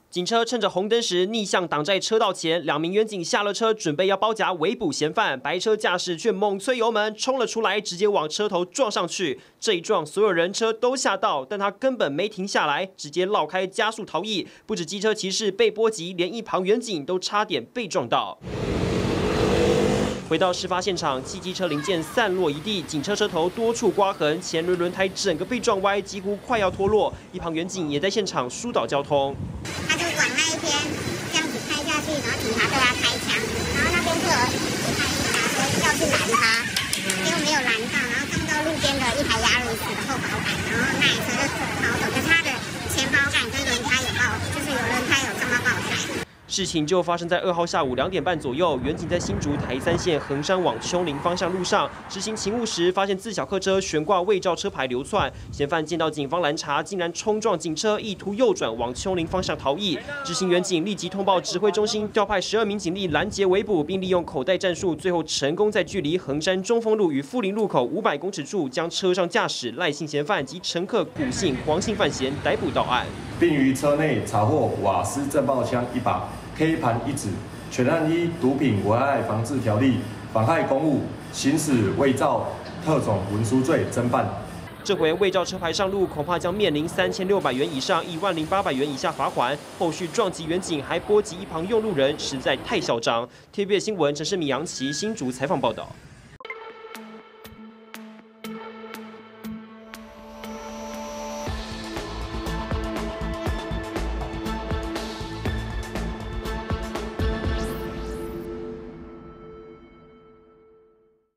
警车趁着红灯时逆向挡在车道前，两名员警下了车，准备要包夹围捕嫌犯，白车驾驶却猛催油门冲了出来，直接往车头撞上去。这一撞，所有人车都吓到，但他根本没停下来，直接绕开加速逃逸。不止机车骑士被波及，连一旁员警都差点被撞到。 回到事发现场，汽机车零件散落一地，警车车头多处刮痕，前轮胎整个被撞歪，几乎快要脱落。一旁员警也在现场疏导交通。 他就往那一边这样子开下去，然后警察对他开枪，然后那边就有一台警察说要去拦他，结果没有拦到，然后撞到路边的一台亚鲁斯的后保杆，然后那台车就跑走，可是他的前保杆跟轮胎有爆，就是有轮胎有撞到爆胎。 事情就发生在2号下午2点半左右，员警在新竹台3线横山往丘陵方向路上执行勤务时，发现自小客车悬挂未照车牌流窜，嫌犯见到警方拦查，竟然冲撞警车，意图右转往丘陵方向逃逸。执行员警立即通报指挥中心，调派12名警力拦截围捕，并利用口袋战术，最后成功在距离横山中丰路与富林路口500公尺处，将车上驾驶赖姓嫌犯及乘客古姓、黄姓犯嫌逮捕到案， 并于车内查获瓦斯震爆枪1把。 K 盘1支，全案依毒品危害防治条例、妨害公务、行使伪造特种文书罪侦办。 这回伪造车牌上路，恐怕将面临3600元以上10800元以下罚款。后续撞击员警，还波及一旁用路人，实在太嚣张。TVB 新闻陈世明、杨琪新竹采访报道。